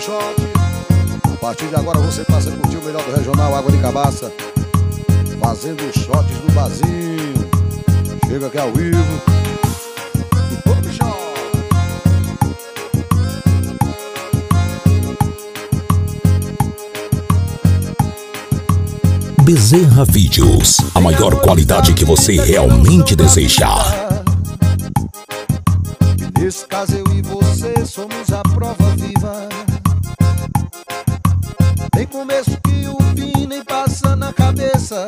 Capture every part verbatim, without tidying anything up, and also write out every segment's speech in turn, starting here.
shot. A partir de agora você passa a curtir o melhor do regional Água de Cabaça, fazendo os shots do barzinho. Chega aqui ao vivo e todo shot. Bezerra Vídeos, a maior qualidade que você realmente desejar. Nesse caso eu e você somos a prova viva. Nem começo que o fim nem passa na cabeça.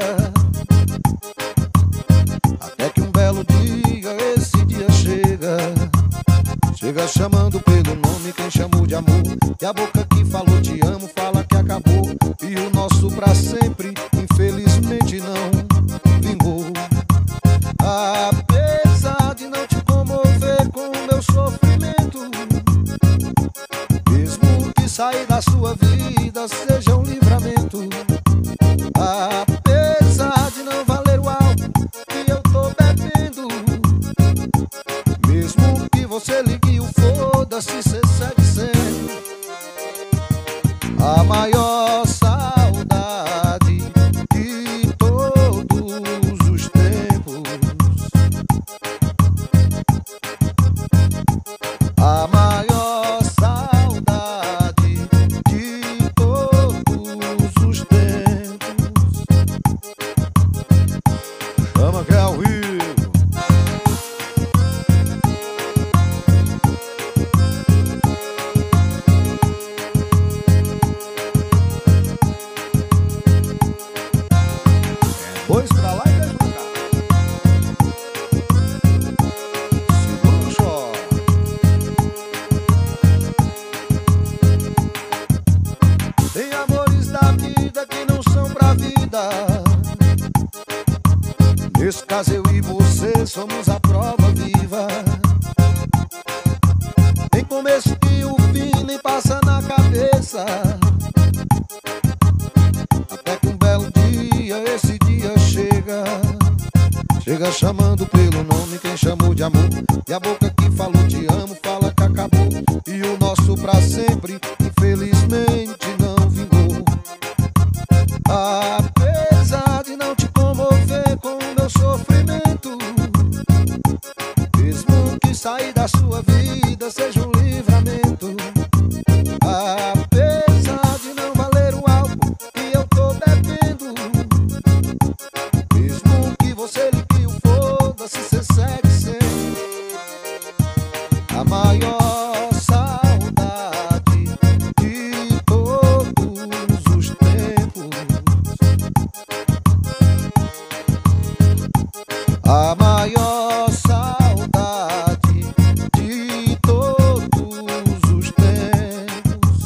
Até que um belo dia, esse dia chega. Chega chamando pelo nome quem chamou de amor. E a boca que falou te amo fala que acabou. E o nosso pra sempre infelizmente não vingou. Apesar de não te comover com o meu sofrimento, mesmo que sair da sua vida seja um livramento. Apesar de não valer o álcool que eu tô bebendo, mesmo que você ligue o foda-se, cê segue sendo a maior saudade de todos os tempos. A maior saudade de todos os tempos. Chama que é ao vivo. Dois pra lá e dois pra cá. Segura o shot. Tem amores da vida que não são pra vida. Nesse caso eu e você somos a prova viva. Nem começo que o fim nem passa na cabeça. Até que um belo dia, esse dia chega. Chega chamando pelo nome quem chamou de amor. E a boca que falou te amo fala que acabou. E o nosso pra sempre infelizmente não vingou. Apesar de não te comover com o meu sofrimento, mesmo que sair da sua vida seja um livramento. Apesar de não valer o álcool que eu tô bebendo, mesmo que você ligue o foda-se, cê segue sendo a maior saudade de todos os tempos. A maior saudade de todos os tempos.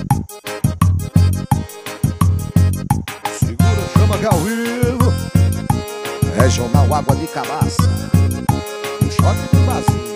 Segura, chama que é ao vivo. Regional Água de Cabaça, um shot do vazio.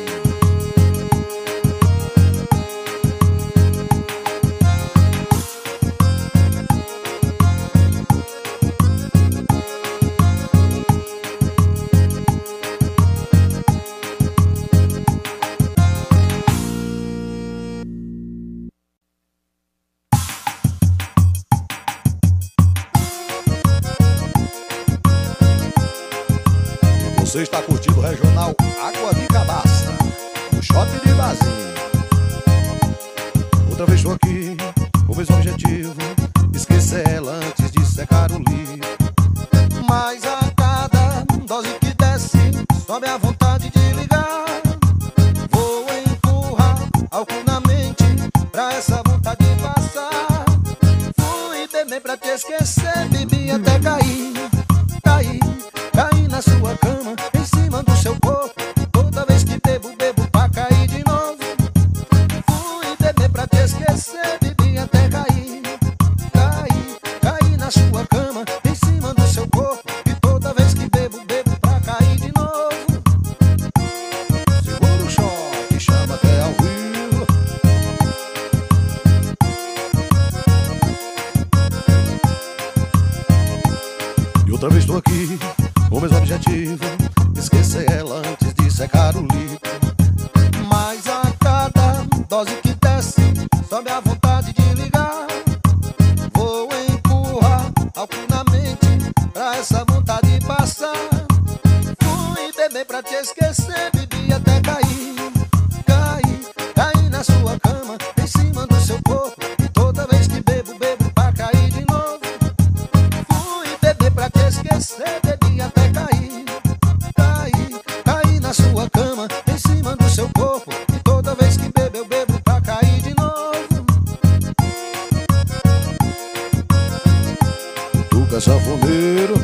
Você está curtindo o regional Água de Cabaça, um shot de vazio. Outra vez estou aqui, o mesmo objetivo, esquecer ela antes de secar o livro. Mas a cada dose que desce, sobe a vontade de ligar. Vou empurrar álcool na mente pra essa vontade passar. Fui beber pra te esquecer, bebi até cair. Cair, cair na sua cama, em cima do seu corpo. Toda vez que bebo, bebo pra cair de novo. Fui beber pra te esquecer, bebi até cair. Cair, cair na sua cama, em cima do seu corpo. E toda vez que bebo, bebo pra cair de novo. Segura o shot, chama até ao vivo. E outra vez estou aqui, o mesmo objetivo, esquecer ela antes de secar o litro. Mas a cada dose que desce, sobe a vontade de esquecer, bebi até cair. Caí, caí na sua cama, em cima do seu corpo. E toda vez que bebo, bebo pra cair de novo. Fui beber pra te esquecer, bebi até cair. Caí, caí na sua cama, em cima do seu corpo. E toda vez que bebo, eu bebo pra cair de novo. Tuca sanfoneiro.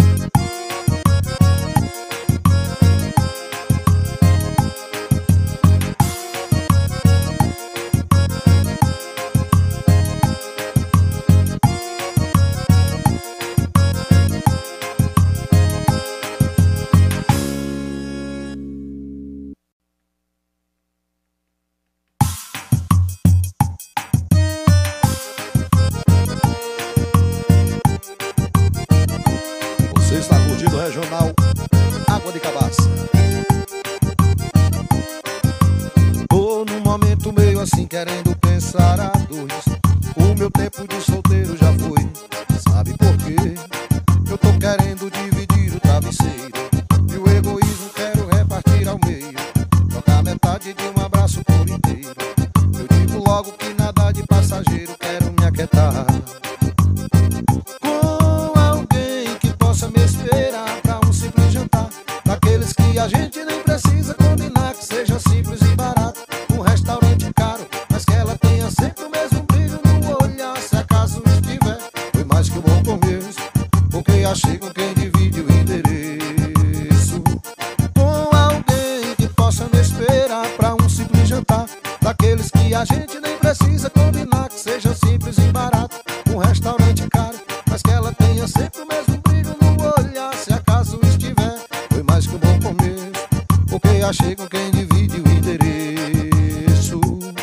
Você está curtindo o Regional Água de Cabaça. Tô num momento meio assim, querendo pensar a dois. O meu tempo de solteiro já foi. Sabe por quê? Eu tô querendo dividir o travesseiro. E o egoísmo quero repartir ao meio. Trocar metade de um abraço por inteiro. Eu digo logo que nada de passageiro, quero me aquietar. Me esperar pra um simples jantar, daqueles que a gente nem precisa combinar, que seja simples e barato, um restaurante caro, mas que ela tenha sempre o mesmo brilho no olhar, se acaso estiver. Foi mais que um bom começo, porque achei com quem divide o endereço. Com alguém que possa me esperar pra um simples jantar, daqueles que a gente nem precisa combinar, que seja simples e barato, um restaurante caro, mas que ela tenha sempre o mesmo brilho no olhar, se acaso estiver. Foi mais que um bom começo, porque achei com quem divide o endereço.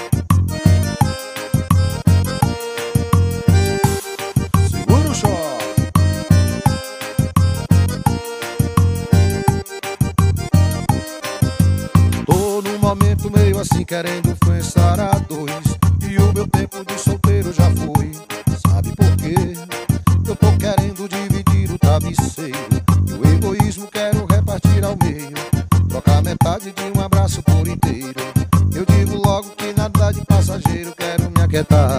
Segura o choque. Tô num momento meio assim, querendo pensar a dois. E o meu tempo de solteiro já foi. Sabe por quê? Eu tô querendo dividir o travesseiro. E o egoísmo quero repartir ao meio. Trocar metade de um abraço por inteiro. Eu digo logo que nada de passageiro, quero me aquietar.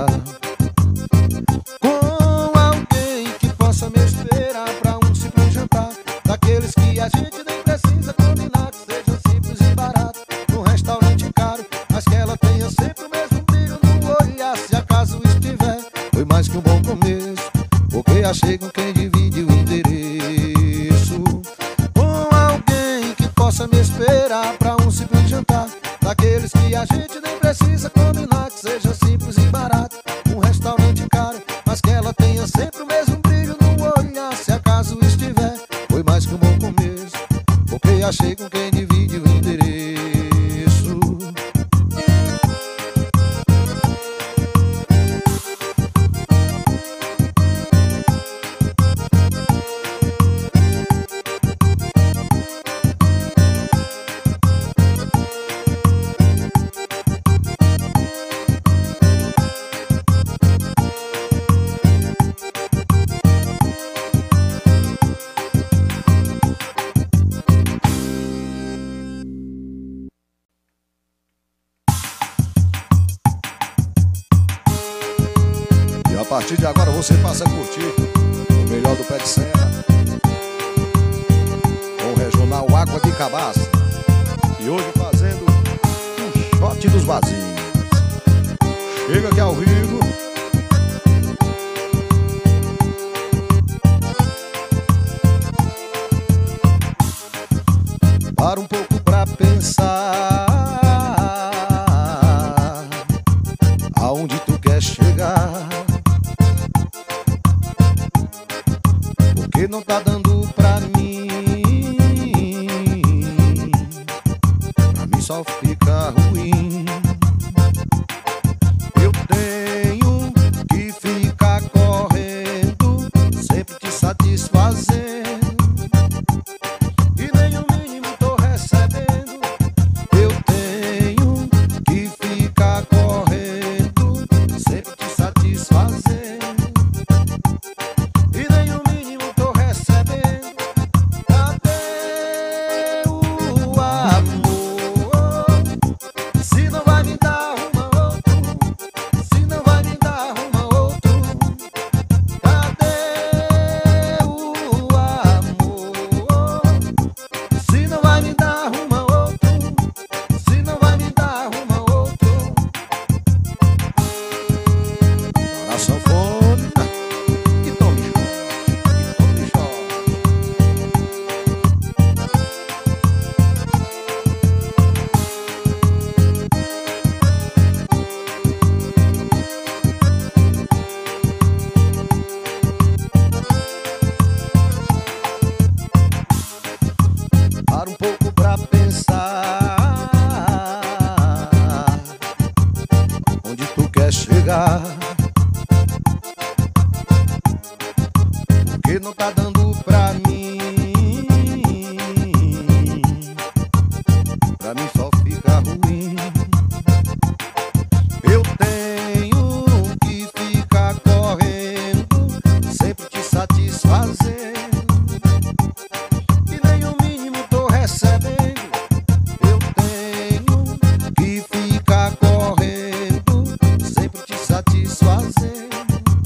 Com alguém que possa me esperar pra um simples jantar, daqueles que a gente nem precisa combinar, que seja simples e barato, num restaurante caro, mas que ela tenha sempre o mesmo brilho no olhar, se acaso estiver. Foi mais que um bom começo, porque achei com quem divide o endereço. Com alguém que possa me esperar pra um simples jantar, daqueles que a gente nem precisa combinar, que seja simples e barato, um restaurante caro, mas que ela tenha sempre o mesmo brilho no olhar, se acaso estiver. Foi mais que um bom começo, porque achei com quem divide o endereço. A partir de agora você passa a curtir o melhor do pé de serra com o Regional Água de Cabaça. E hoje fazendo um shot dos vazios. Chega aqui ao vivo. Para um pouco pra pensar aonde tu quer chegar. Porque não tá dando pra mim, pra mim só fica ruim. Eu tenho que ficar correndo, sempre te satisfazendo, e nem o mínimo tô recebendo. Eu tenho que ficar correndo, sempre te satisfazendo, e nem o mínimo tô recebendo. Cadê o amor? ficar, porque não tá dando pra mim. Pra mim só fica ruim. Eu tenho que ficar correndo, sempre te satisfazendo, e nem o mínimo tô recebendo. Eu tenho que ficar correndo, sempre te satisfazendo,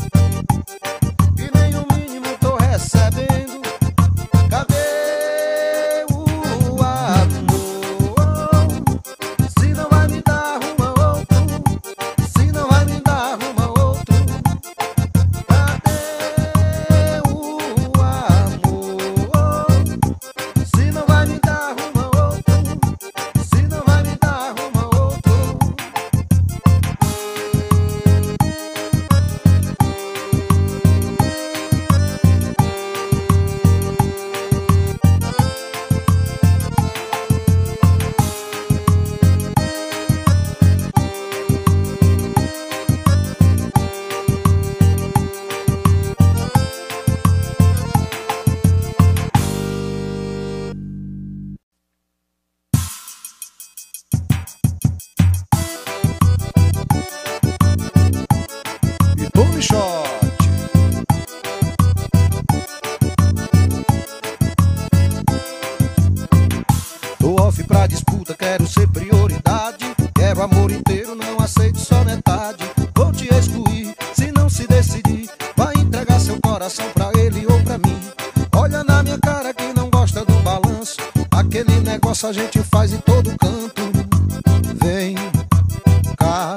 e nem o mínimo tô recebendo. Cadê o amor? Se não vai me dar uma outro, se não vai me dar uma outro. Cadê o amor? Se não vai me dar uma outro, se não vai me dar uma outro. E tome shot. Tô off pra disputa, quero ser prioridade. Quero amor inteiro, não aceito só metade. Vou te excluir, se não se decidir. Vai entregar seu coração pra ele ou pra mim. Olha na minha cara que não gosta do balanço. Aquele negócio a gente faz em todo canto. Vem cá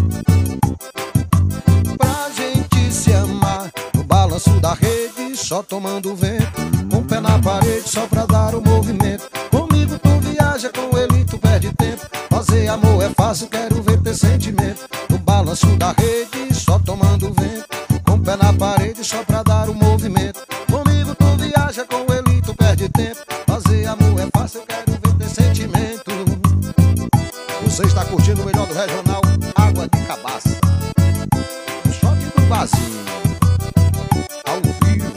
pra gente se amar, no balanço da rede, só tomando vento, com o pé na parede só pra dar o movimento. Comigo tu viaja, com ele tu perde tempo. Fazer amor é fácil, quero ver ter sentimento. No balanço da rede, só tomando vento, com o pé na parede só pra dar o movimento. Comigo tu viaja, com ele tu perde tempo. Fazer amor é fácil, quero ver ter sentimento. Você está curtindo o melhor do regional, Água de Cabaça. Shot do vazio, ao vivo.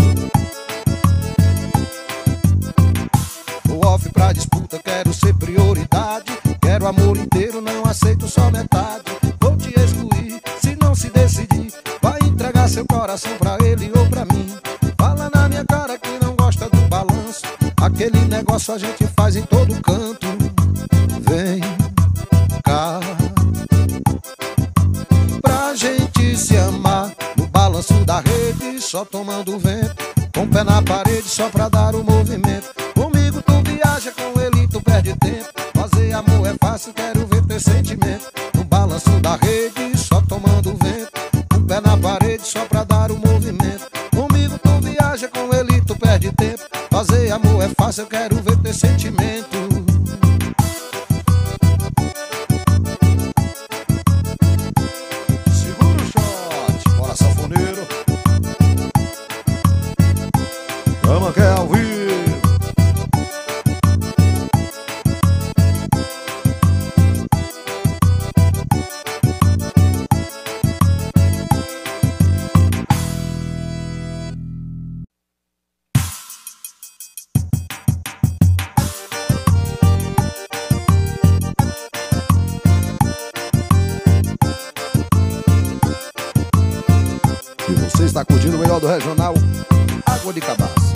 Tô off pra disputa, quero ser prioridade. Quero amor inteiro, não aceito só metade. Vou te excluir, se não se decidir. Vai entregar seu coração pra ele ou pra mim. Fala na minha cara que não gosta do balanço. Aquele negócio a gente faz em todo canto. Vem cá pra gente se amar, no balanço da rede, só tomando vento, com o pé na parede só pra dar o movimento. Comigo tu viaja, com ele tu perde tempo. Fazer amor é fácil, quero ver ter sentimento. No balanço da rede, só tomando vento, com o pé na parede só pra dar o movimento. Comigo tu viaja, com ele tu perde tempo. Fazer amor é fácil, eu quero ver ter sentimento. Segura o shot, bora sanfoneiro. Chama que é ao vivo. E você está curtindo o melhor do regional, Água de Cabaça.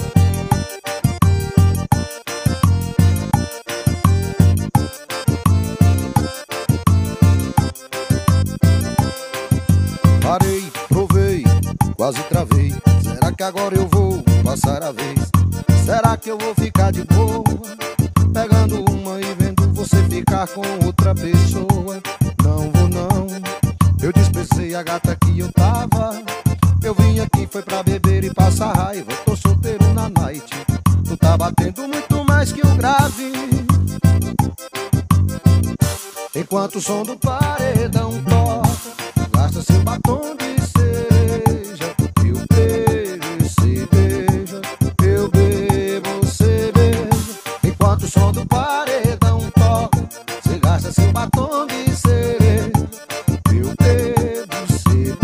Parei, provei, quase travei. Será que agora eu vou passar a vez? Será que eu vou ficar de boa, pegando uma e vendo você ficar com outra pessoa? Não vou não, eu dispensei a gata que eu tava. Eu vim aqui foi pra beber e passar raiva. Tô solteiro na night, tu tá batendo muito mais que o grave. Enquanto o som do paredão toca, gasta seu batom de cereja. Eu beijo, você beija, eu bebo, você beija. Enquanto o som do paredão toca, você gasta seu batom de cereja. Eu bebo, você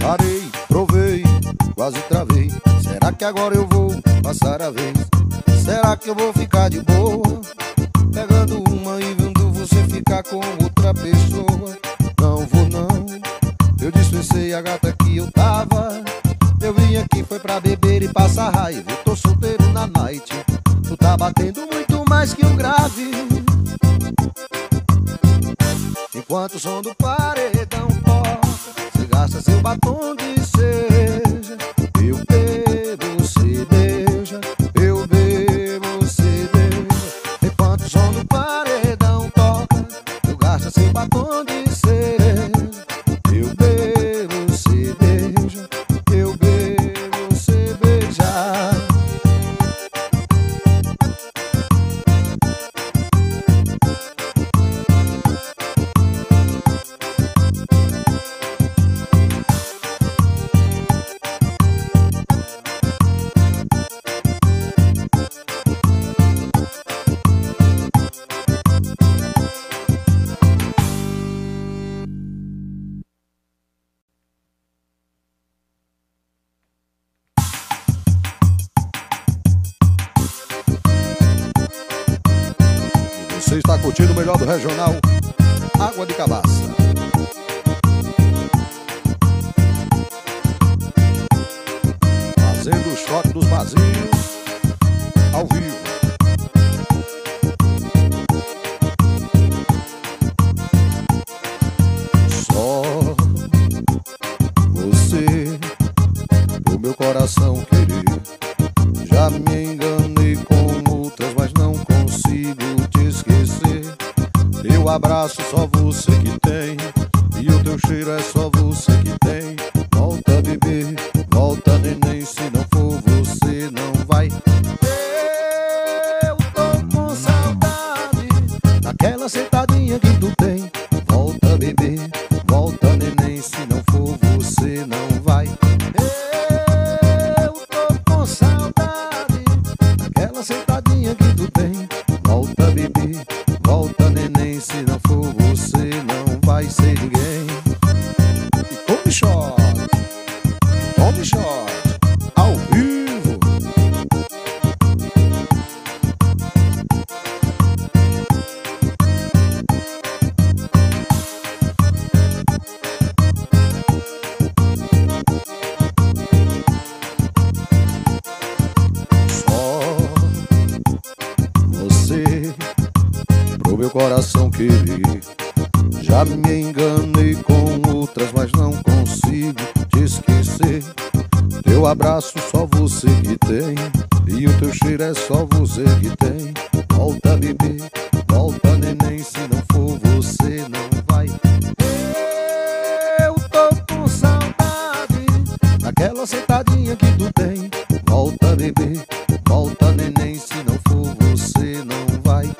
Parei, provei, quase travei. Será que agora eu vou passar a vez? Será que eu vou ficar de boa, pegando uma e vendo você ficar com outra pessoa? Não vou não, eu dispensei a gata que eu tava. Eu vim aqui foi pra beber e passar raiva. Eu tô solteiro na night. Tu tá batendo muito mais que um grave. Enquanto o som do paredão toca, você gasta seu batom de cereja. Eu bebo, você beija. Eu bebo, você beija. Enquanto o som do paredão toca, tu gasta seu batom de cereja. Eu bebo, você beija. Eu bebo, você beija. Você está curtindo o melhor do regional, Água de Cabaça. Fazendo o shot dos vazios ao vivo. Só você, pro meu coração querer. Já me enganei com outras, mas não consigo te esquecer. Teu abraço só você que tem, e o teu cheiro é só você que tem. Volta bebê, volta neném, se não for você não vai. Eu tô com saudade daquela sentadinha que tu tem. Volta bebê, volta neném, se não for você não vai. Eu tô com saudade daquela sentadinha que tu tem. Volta bebê, volta neném, se não for você não vai ser ninguém. E tome shot, tome shot, ao vivo. Só você, pro meu coração querer. Já me enganei com outras, mas não consigo te esquecer. Teu abraço só você que tem, e o teu cheiro é só você que tem. Volta bebê, volta neném, se não for você não vai. Eu tô com saudade daquela sentadinha que tu tem. Volta bebê, volta neném, se não for você não vai.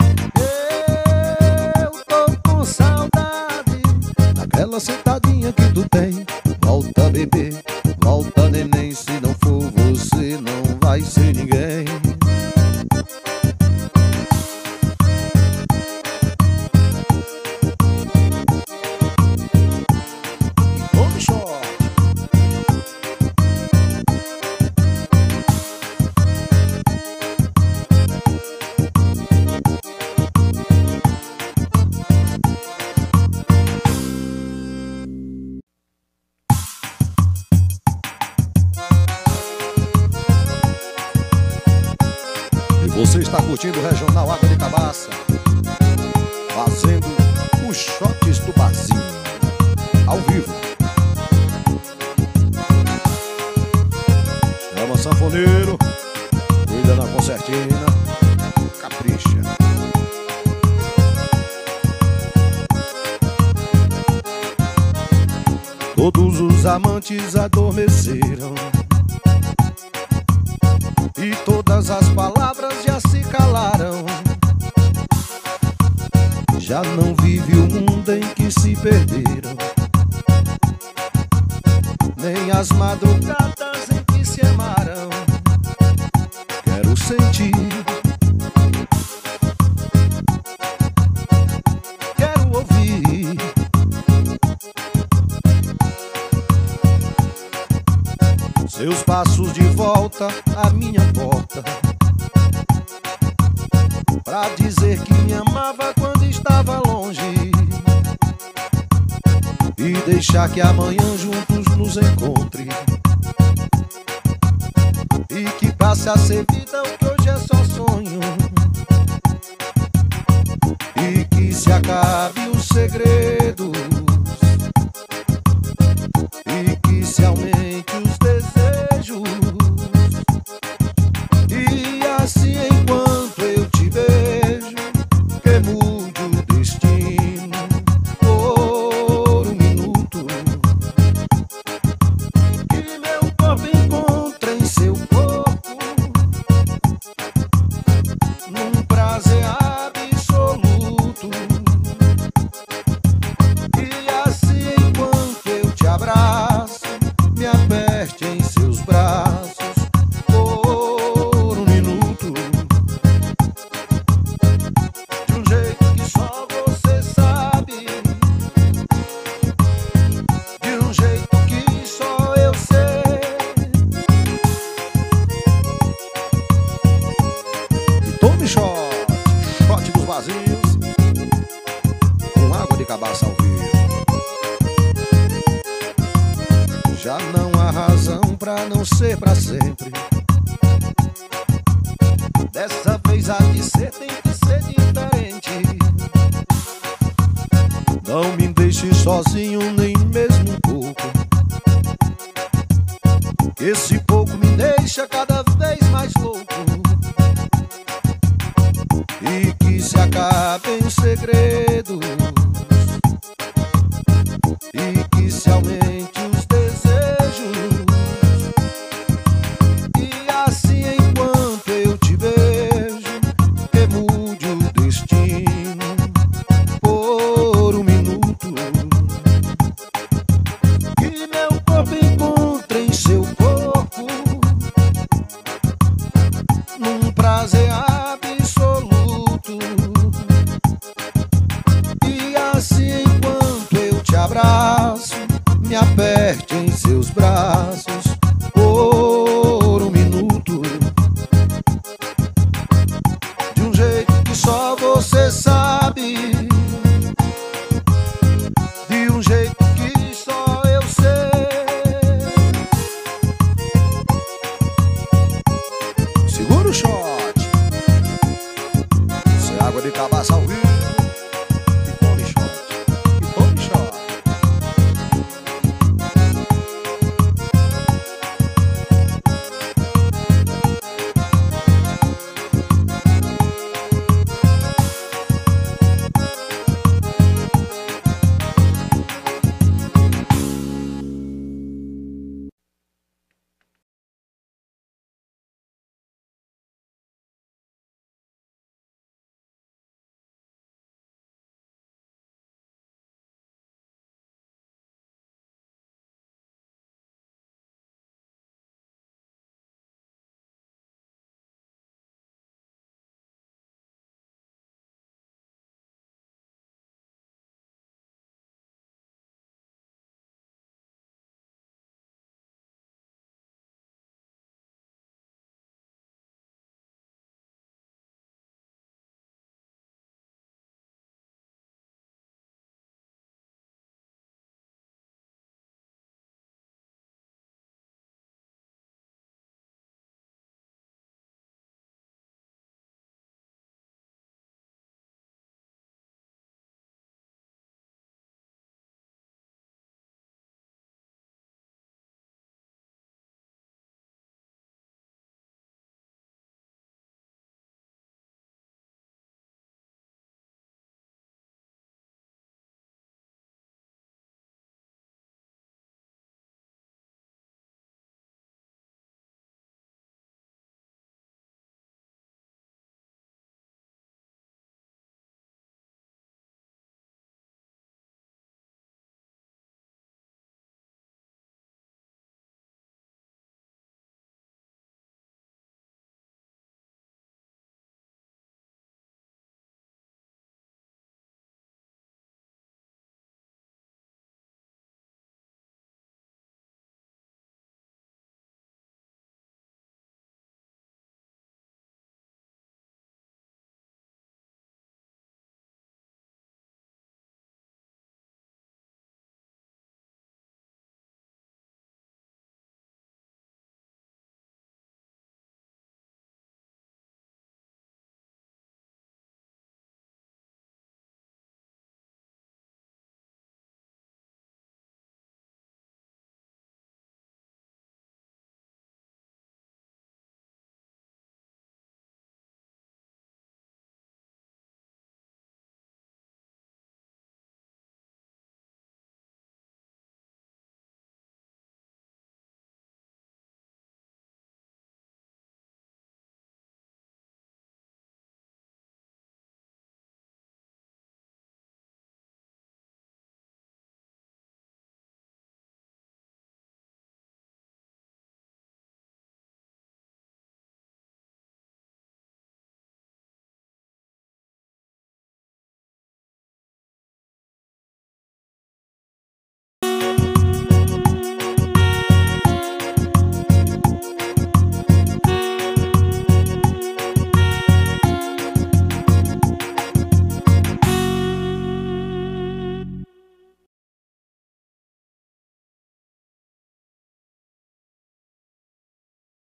Eu tô com saudade daquela sentadinha que tu tem. Volta bebê, volta neném, se não for você não vai ser ninguém. Tome shot. Você está curtindo o Regional Água de Cabaça, fazendo os shots do barzinho, ao vivo. Chama sanfoneiro, cuida da concertina, capricha. Todos os amantes adormeceram, e todas as palavras já se calaram. Já não vive o mundo em que se perderam, nem as madrugadas em que se amaram. Quero sentir, quero ouvir seus passos de volta à minha porta, pra dizer que me amava quando estava longe, e deixar que amanhã juntos nos encontre, e que passe a ser vida o que hoje é só sonho, e que se acabe os segredos, e que se aumente os desejos, e assim enquanto eu te vejo, que mude o destino por um minuto, que meu corpo encontre em seu corpo num prazer absoluto, e assim enquanto eu te abraço, me aperte em seus braços por um minuto, de um jeito que só você sabe, de um jeito que só eu sei. E tome shot, shot dos vazios, com água de cabaça ao vivo. Já não há razão pra não ser pra sempre. Dessa vez há de ser, tem que ser diferente. Não me deixe sozinho nem mesmo um pouco. Esse pouco me deixa cada vez mais louco. E que se acabem os segredos, e que se aumente os desejos, e assim enquanto eu te vejo, que mude o destino por um minuto, que meu corpo encontre em seu corpo num prazer absoluto, e assim enquanto eu te abraço, me aperte em seus braços